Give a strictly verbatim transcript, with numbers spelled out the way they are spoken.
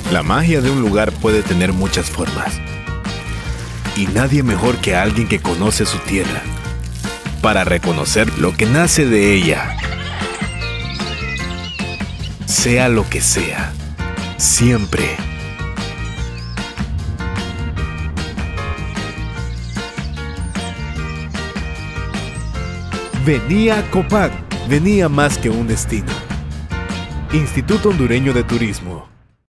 La magia de un lugar puede tener muchas formas. Y nadie mejor que alguien que conoce su tierra para reconocer lo que nace de ella. Sea lo que sea, siempre. Venía a Copán, venía más que un destino. Instituto Hondureño de Turismo.